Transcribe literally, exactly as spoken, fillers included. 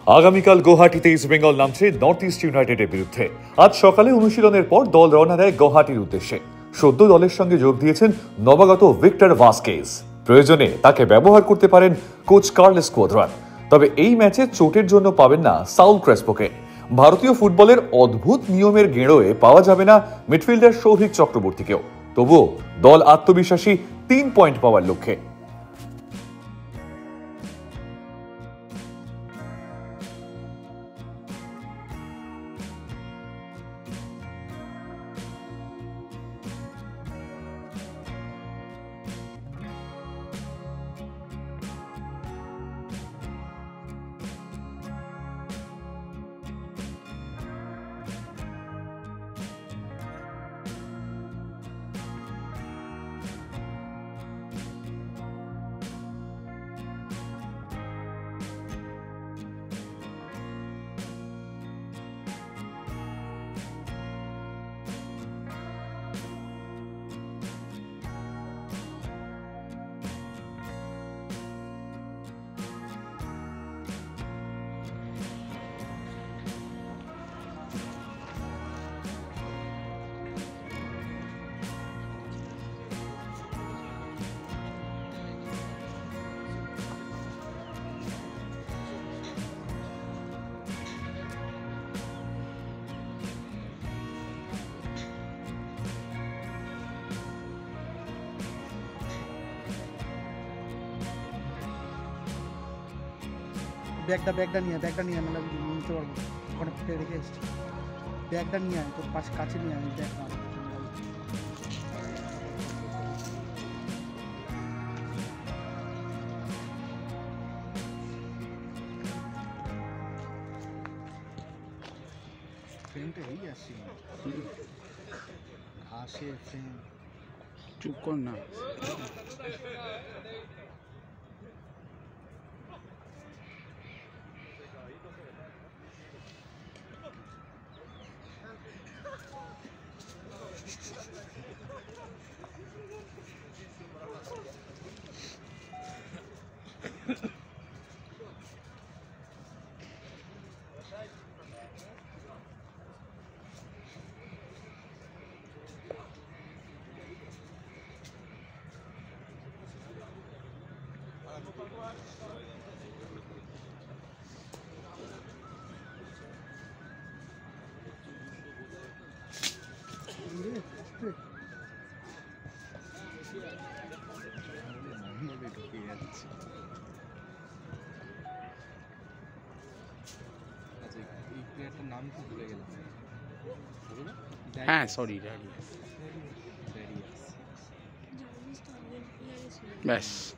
আগামীকাল গুয়াহাটিতে ইস্ট বেঙ্গল নামছে north east ইউনাইটেডের বিরুদ্ধে। আজ সকালে অনুশীলনের পর দল রওনা দেয় গুয়াহাটির উদ্দেশ্যে। সদ্য দলের সঙ্গে যোগ দিয়েছেন নবাগত ভিক্টর ভাস্কেজ। প্রয়োজনে তাকে ব্যবহার করতে পারেন কোচ কার্লোস কোয়াদ্রান। তবে এই ম্যাচে চোটের জন্য পাবেন না সাউল ক্রেসপোকে। ভারতীয় ফুটবলের অদ্ভুত নিয়মের গেড়োয় পাওয়া যাবে না মিডফিল্ডার সৌভিক চক্রবর্তীকেও। তবুও দল আত্মবিশ্বাসী তিন পয়েন্ট পাওয়ার লক্ষ্যে। ব্যাগটা ব্যাগটা নিয়ে ব্যাগটা নিয়ে মানে নিতে পারবো ওখানে ফেলে রেখে এসছি। ব্যাগটা নিয়ে আয়, তোর পাশে কাছে নিয়ে আয় ব্যাগটা। ফ্রেমটা এই আসছে আসে ফ্রেম চুপ কর না। হ্যাঁ সরি ব্যাস